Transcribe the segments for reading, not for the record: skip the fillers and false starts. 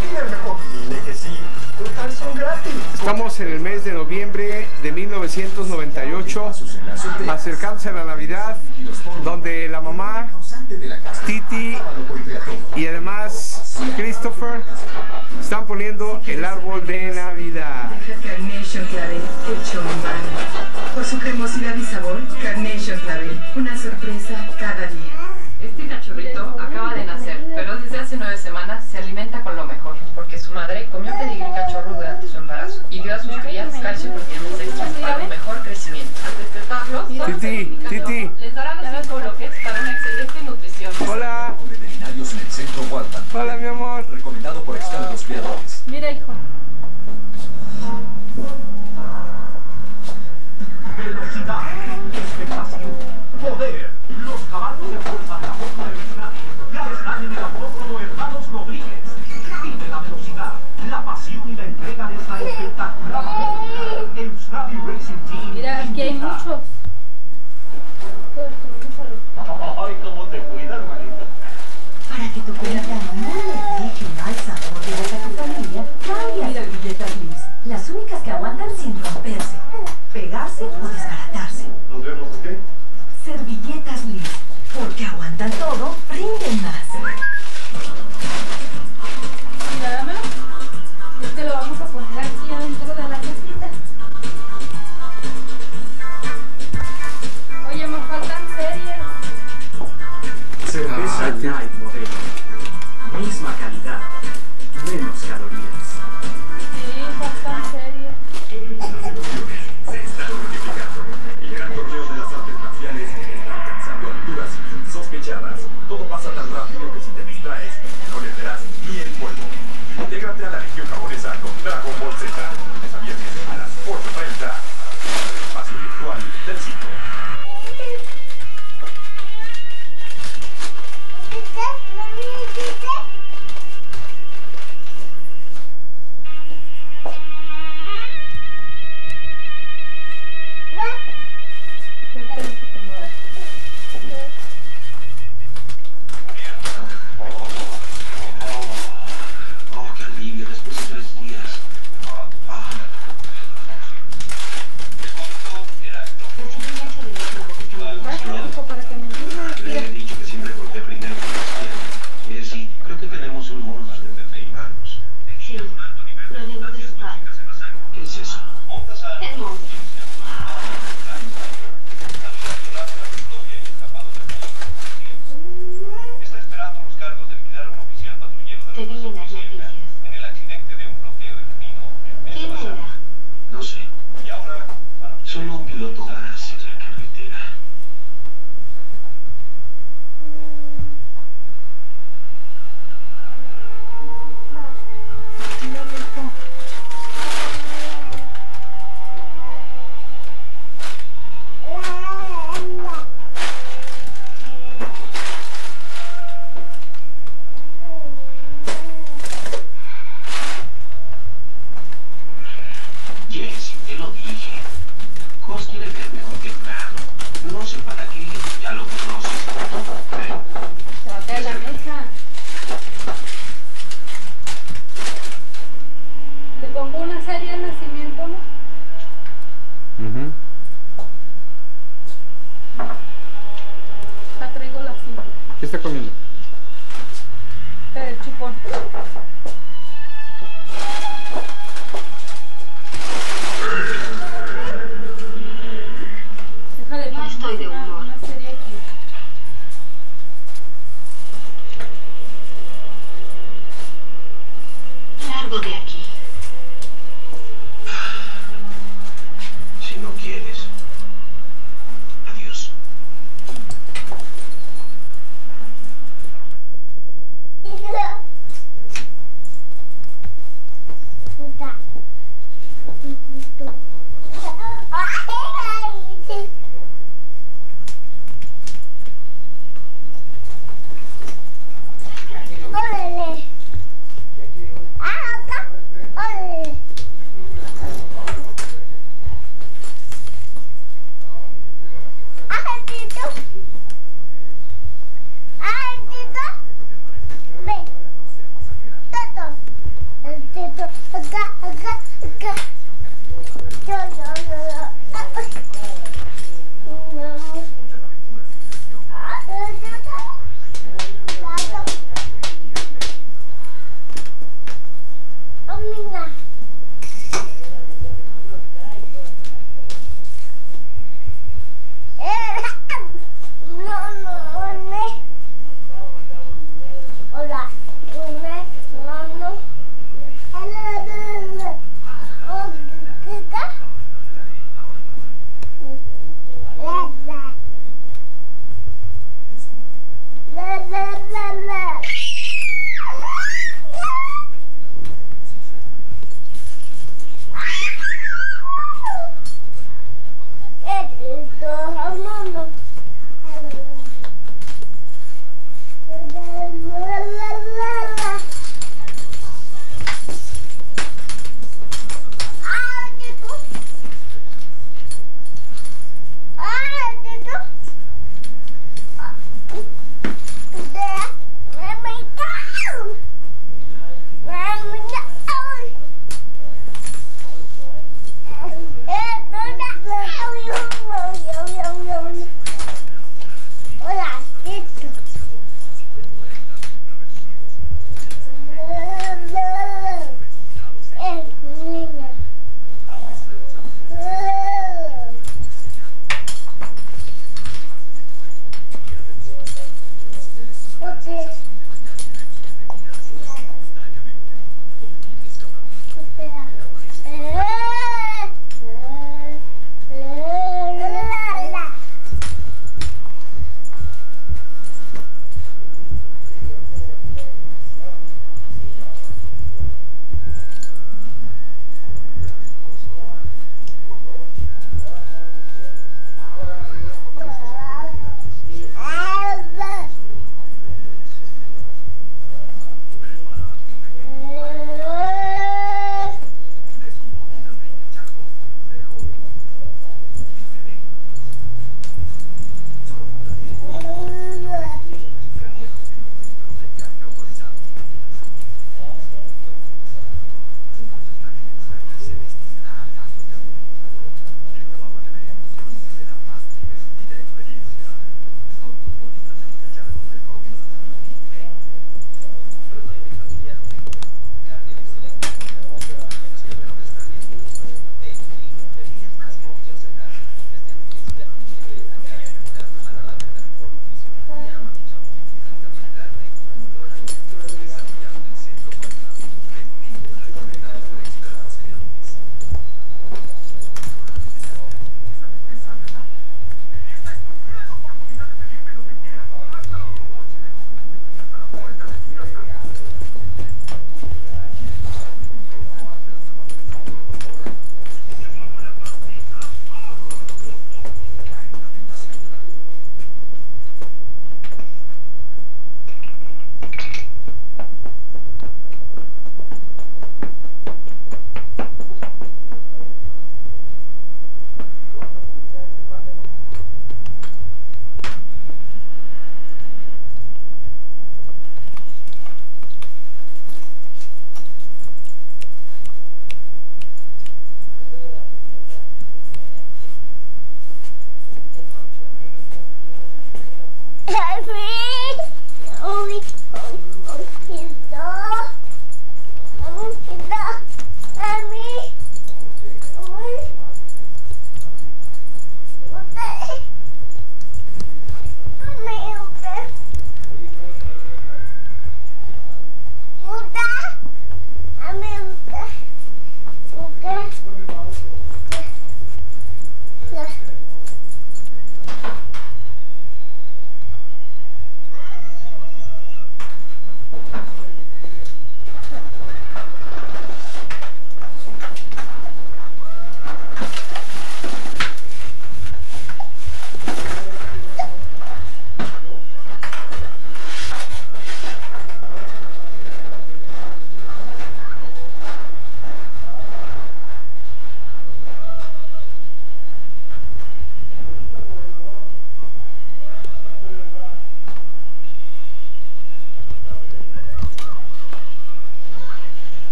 Dile mejor. Dile que sí. Total son gratis. Estamos en el mes de noviembre de 1998, acercándose a la Navidad, donde la mamá, Titi y además Christopher están poniendo el árbol de Navidad. Carnation Clavel, hecho en mano. Por su cremosidad y sabor, Carnation Clavel, una sorpresa cada día. Este cachorrito acaba de nacer, pero desde hace 9 semanas se alimenta con lo mejor, porque su madre comió pedigrí cachorro durante su embarazo y dio a sus crías calcio y proteínas extras para un mejor crecimiento. Al despertarlos, Titi, les dará los 5 bloques para una excelente nutrición. hola. Veterinarios en el centro Waltham. Hola, mi amor. Recomendado por expertos criadores. Mira, hijo. Velocidad, expectación, poder. Los caballos de fuerza de la Fórmula Euskadi ya están en el autódromo Hermanos Rodríguez. Vive la velocidad, la pasión y la entrega de esta espectacular aventura. Euskadi Racing Team. Mira, aquí hay muchos. Ay, cómo te cuidas, manita. Para que tu cumpleaños no le deje un mal sabor de boca a tu familia, cambia a servilletas Liz. Las únicas que aguantan sin romperse, pegarse o desbaratarse. ¿Nos vemos, qué? Servilletas Liz, porque aguantan todo, rinden más. Mira, dámelo. Este lo vamos a poner aquí adentro de la cajita. Oye, me faltan series. Cerveza Light Modelo. Misma calidad, menos calorías. Sí, faltan series. Se está multiplicando. El gran torneo de las artes marciales está alcanzando alturas insospechadas. Todo pasa tan rápido que si te distraes, no le verás ni el polvo. Intégrate a la Legión Japonesa con Dragon Ball Z. Lunes a viernes a las 8:30. El espacio virtual del sitio. Oh, qué alivio después de 3 días. Vas, hijo, para que me entiendas. Le Mira. he dicho que siempre golpeé primero con las piernas. Y sí, creo que tenemos un monstruo de peinados. Sí, provengo de su padre. ¿Qué es eso? El monstruo. Está esperando los cargos de liquidar a un oficial patrullero de Te vi en las noticias. en el accidente de un bloqueo de camino en mes ¿Quién pasado. era? No sé. Y ahora, para Solo un piloto más en la carretera. Mira, viejo. Jesse, te lo dije. Cos quiere ver mejor que Prado. No sé para qué, ya lo conoces. Trate de la mesa. Le pongo una serie de nacimiento, ¿no? Acá traigo la cinta. ¿Qué está comiendo? El chupón. Déjale, No estoy de humor. una serie aquí. Largo de aquí. Si no quieres. Adiós.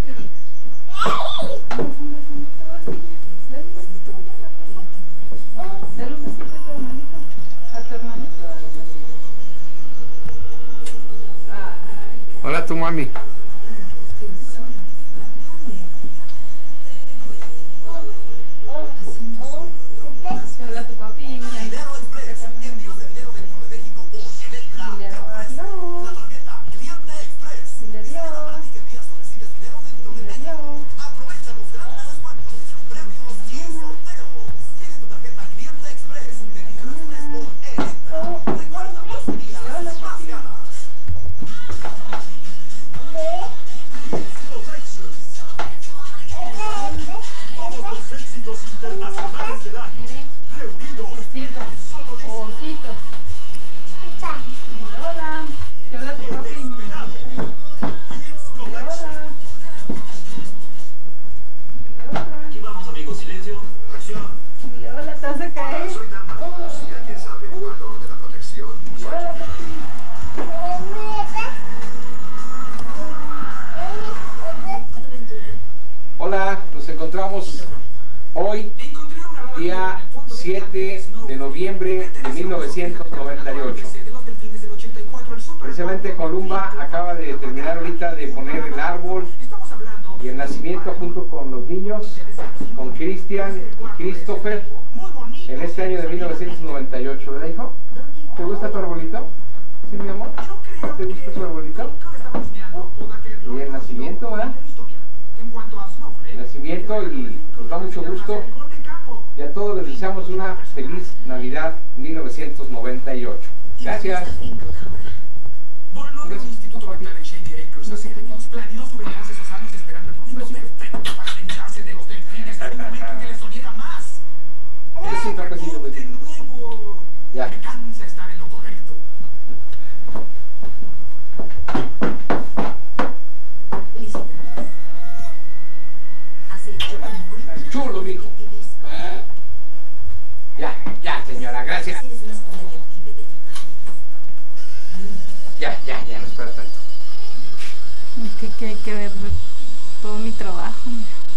Dale un besito a tu hermanito. A tu hermanito, dale un besito. Ay, Hola, tu mami. hola tu papi, mira. Dinero Express. Envíos de dinero dentro de México por Electra. Dile adiós. La tarjeta Cliente Express. Dile adiós. Para ti que envías o recibes dinero dentro de Dile México. adiós. Aprovecha los grandes descuentos, premios y sorteos. Tiene tu tarjeta Cliente Express de dinero Express por Electra. Recuerda, más días, más ganas. Disco Lexus. Todos los éxitos internacionales del año reunidos Ositos. en un solo disco. Ositos. Dile hola. Dile hola a tu papi. Inesperado. Disco Dile Lexus. hola. Dile hola. Aquí vamos, amigos. Silencio. Acción. Dile hola, te vas a caer. Soy Dan Marcos y alguien sabe el valor de la protección. Dile hola, papi. Hola, nos encontramos hoy, día 7 de noviembre de 1998. Precisamente Columba acaba de terminar ahorita de poner el árbol y el nacimiento junto con los niños, con Cristian y Christopher, en este año de 1998, ¿verdad, hijo? ¿Te gusta tu arbolito? ¿Sí, mi amor? ¿Te gusta tu arbolito? Y el nacimiento, ¿verdad? El nacimiento, y nos da mucho gusto. Y a todos les deseamos una feliz Navidad 1998. Gracias. Voló del Instituto Mental en Shady Acres hace años. Planeó subirse esos años esperando el momento perfecto para vengarse de los delfines. Un momento en que les doliera más. Es un cafecito, De nuevo. Ya. Me cansa estar en lo correcto. Chulo, mijo. Ya, señora, gracias. Ya, no espera tanto. Es que hay que ver todo mi trabajo.